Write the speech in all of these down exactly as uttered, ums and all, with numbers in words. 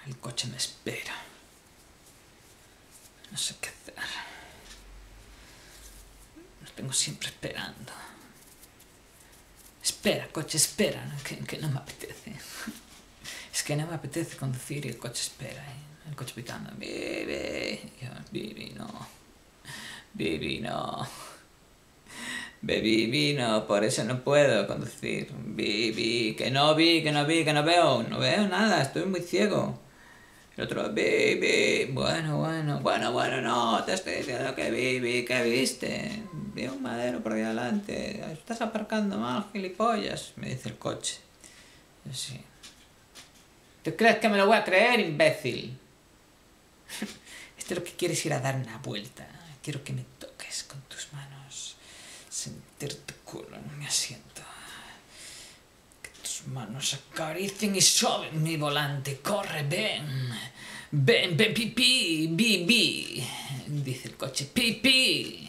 El coche me espera. No sé qué hacer. Lo tengo siempre esperando. Espera, coche, espera, que, que no me apetece. Es que no me apetece conducir y el coche espera, ¿eh? El coche pitando. Bibi, yo, Bibi, no. Bibi, no. Bibi, no, por eso no puedo conducir. Bibi, que no vi, que no vi, que no veo. No veo nada, estoy muy ciego. El otro, Bibi, bueno, bueno, bueno, bueno, no, te estoy diciendo que Bibi, ¿qué viste? Vi un madero por ahí adelante. Estás aparcando mal, gilipollas, me dice el coche. Yo sí. ¿Tú crees que me lo voy a creer, imbécil? Esto es lo que quieres, ir a dar una vuelta. Quiero que me toques con tus manos. Sentir tu culo en mi asiento. Que tus manos acaricien y soben mi volante. Corre, ven. Ven, ven, pipí, bibi. Dice el coche, pipí.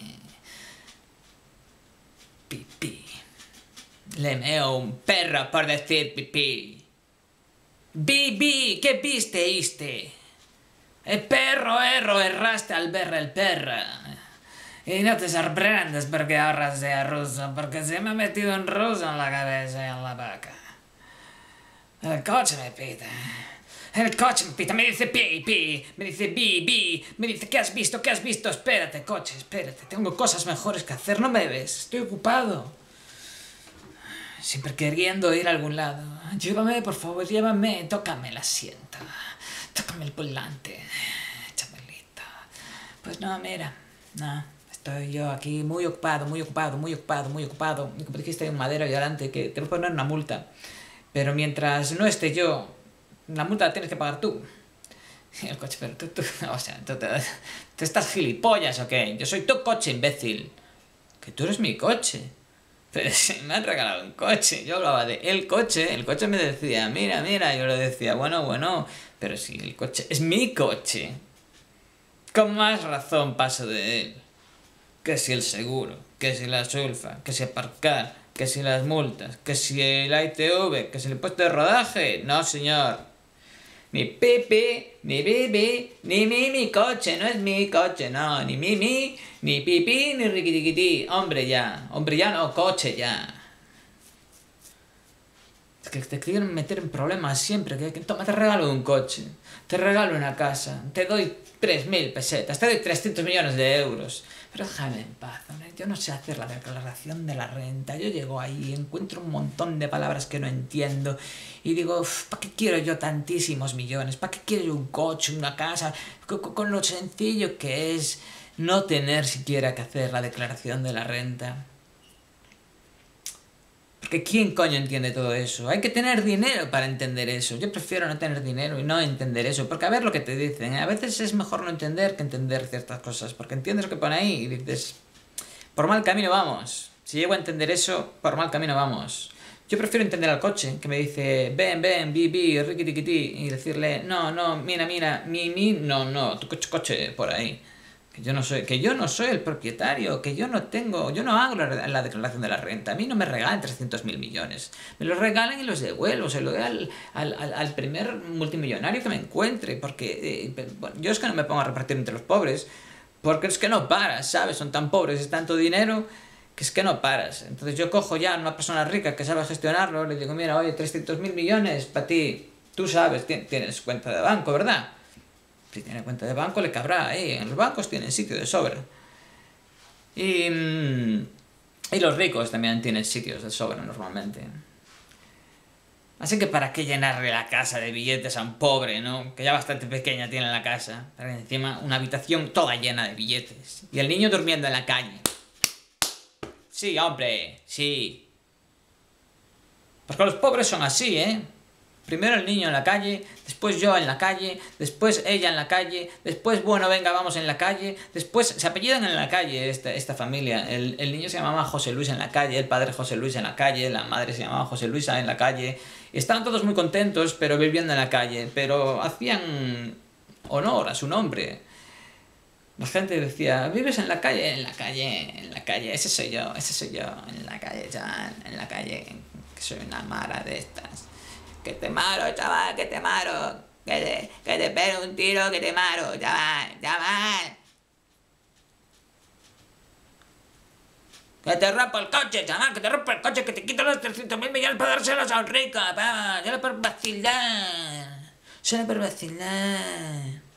Pipí. Le meo un perro por decir pipí. Bibi, ¿qué viste, iste? El perro, erro, erraste al ver el perro. Y no te sorprendes porque ahora sea ruso, porque se me ha metido un ruso en la cabeza y en la boca. El coche me pita. El coche me pita, me dice pi, pi, me dice bi, bi, me dice ¿qué has visto? ¿Qué has visto? Espérate, coche, espérate, tengo cosas mejores que hacer, no me ves, estoy ocupado. Siempre queriendo ir a algún lado. Llévame, por favor, llévame, tócame el asiento, tócame el volante, chavalita. Pues no, mira, no, estoy yo aquí muy ocupado, muy ocupado, muy ocupado, muy ocupado. Y como dijiste, hay un madero ahí delante que te voy a poner una multa. Pero mientras no esté yo, la multa la tienes que pagar tú. Y el coche, pero tú, tú, o sea, tú, tú, tú estás gilipollas, ¿o qué? Yo soy tu coche, imbécil. Que tú eres mi coche. Pero si me han regalado un coche, yo hablaba de el coche, el coche me decía, mira, mira, yo le decía, bueno, bueno, pero si el coche es mi coche, con más razón paso de él. Que si el seguro, que si la sulfa, que si aparcar, que si las multas, que si el I T V, que si el impuesto de rodaje, no señor. Ni pipi, ni bibi, ni mi, mi coche, no es mi coche, no, ni mi, mi, ni pipi, ni riquitiquití. Hombre ya, hombre ya no, coche ya. Es que te quieren meter en problemas siempre, que, que toma, te regalo un coche, te regalo una casa, te doy tres mil pesetas, te doy trescientos millones de euros. Pero déjame en paz, hombre. Yo no sé hacer la declaración de la renta. Yo llego ahí, encuentro un montón de palabras que no entiendo y digo, ¿para qué quiero yo tantísimos millones? ¿Para qué quiero yo un coche, una casa? Con, con lo sencillo que es no tener siquiera que hacer la declaración de la renta. Porque ¿quién coño entiende todo eso? Hay que tener dinero para entender eso. Yo prefiero no tener dinero y no entender eso. Porque a ver lo que te dicen. A veces es mejor no entender que entender ciertas cosas. Porque entiendes lo que pone ahí y dices, por mal camino vamos. Si llego a entender eso, por mal camino vamos. Yo prefiero entender al coche, que me dice, ven, ven, bi, bi, riqui, tiqui, ti, y decirle, no, no, mira, mira, mi, mi, no, no, tu coche, coche, por ahí. Que yo no soy, que yo no soy el propietario, que yo no tengo, yo no hago la, la declaración de la renta. A mí no me regalan trescientos mil millones. Me los regalan y los devuelvo, se lo doy al, al, al, al primer multimillonario que me encuentre, porque eh, bueno, yo es que no me pongo a repartir entre los pobres, porque es que no paras, ¿sabes? Son tan pobres, es tanto dinero, que es que no paras. Entonces yo cojo ya a una persona rica que sabe gestionarlo, le digo, mira, oye, trescientos mil millones para ti, tú sabes, tienes cuenta de banco, ¿verdad? Si tiene cuenta de banco le cabrá, ¿eh? En los bancos tienen sitio de sobra. Y, y los ricos también tienen sitios de sobra normalmente. Así que para qué llenarle la casa de billetes a un pobre, ¿no? Que ya bastante pequeña tiene la casa. Pero encima una habitación toda llena de billetes. Y el niño durmiendo en la calle. Sí, hombre, sí. Porque los pobres son así, ¿eh? Primero el niño en la calle, después yo en la calle, después ella en la calle, después, bueno, venga, vamos en la calle, después se apellidan en la calle esta, esta familia. El, el niño se llamaba José Luis en la calle, el padre José Luis en la calle, la madre se llamaba José Luisa en la calle. Estaban todos muy contentos, pero viviendo en la calle, pero hacían honor a su nombre. La gente decía, ¿vives en la calle? En la calle, en la calle, ese soy yo, ese soy yo, en la calle, ya, en la calle, que soy una mara de estas. Que te maro, chaval, que te maro. Que te, que te pego un tiro, que te maro, chaval, chaval. Que te rompo el coche, chaval, que te rompo el coche, que te quito los trescientos mil millones para dárselos a un rico, pa, solo por vacilar. Solo por vacilar.